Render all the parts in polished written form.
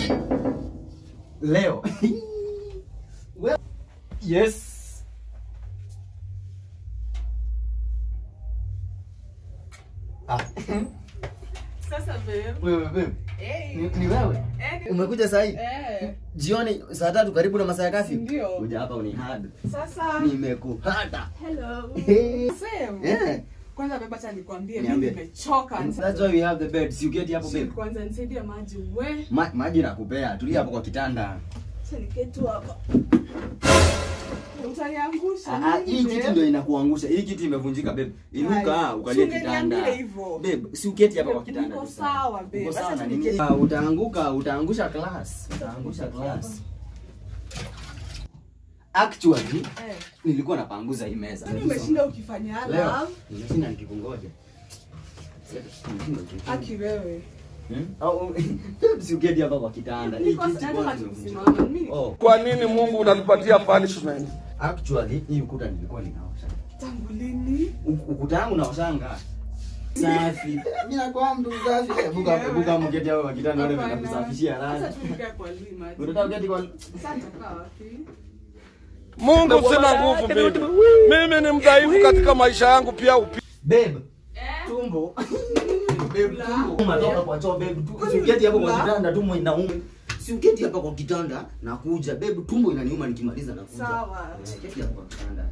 Leo. Well, yes. Sasa babe. Wewe babe. Hey. Ni wewe? Umekuja saa hii? Jioni saa 3 karibu na masaa ya kazi? Ndio. Kuja hapa unihad. Sasa Nimekuhada. hello. Same. Yeah. Kwanza baba acha nikwambie mimi nimechoka. That's why we have the bed. Si uketi hapo babe. Kwanza nisaidie maji we. Maji nakupea. Tulia hapo kwa kitanda. Acha niketu hapa. Utaniangusha. Hii kitu ndio inakuangusha. Hii kitu imevunjika babe. Inuka ukalie kitanda. Babe, si uketi hapa kwa kitanda. Niko sawa babe. Acha nini? Utaangusha class. Utaangusha class. Actually, nilikuwa napanguza hii meza. Nini umeshinda ukifanya love? Nimeshinda nikikungoja. Aki wewe. Au si uketi hapa kwa kitanda. Hii kitu kwa nini Mungu unanipatia punishment? Actually, hii ukuta nilikuwa ninaosha. Tangu lini? Ukuta wangu naoshanga. Safi. Mimi nakuwa mtu safi. Buka mketi hapa kwa kitanda ndio nitakusafishia rani. Sasa tukae kwa lima. Unataka uketi kwa Sasa tukaa wapi? Mungu sina nguvu babe. Mimi ni mdhaifu katika maisha yangu pia babe. Tumbo. Babe, tumbo. Umatoka kwa choo babe. Si uketi hapa kwa kitanda tumbo inauma. Si uketi hapa kwa kitanda nakuja babe, tumbo inaniuma nikimaliza nakuja. Sawa. Keti hapa kwa kitanda.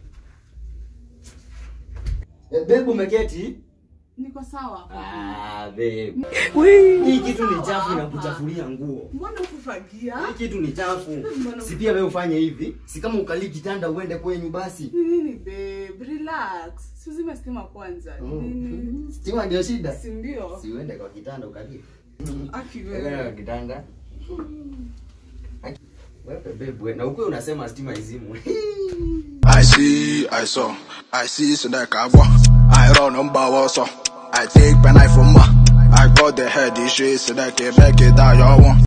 Babe umeketi? Niko sawa. Babe. Hii kitu ni chafu na kuchafulia nguo. Mbona ukufagia? Hii kitu ni chafu. Si pia wewe ufanye hivi. Si kama ukali kitanda uende kwenyu basi. Nini babe? Relax. Sizime stima kwanza. Nini? Stima ndio shida. Si ndio? Si uende kwa kitanda ukalie. Aki wewe. Kwa kitanda. Wewe babe, na uko unasema stima izimwe. I see so that I run on power so I take pen I for ma. I got the head, this shit so that can make it that you want.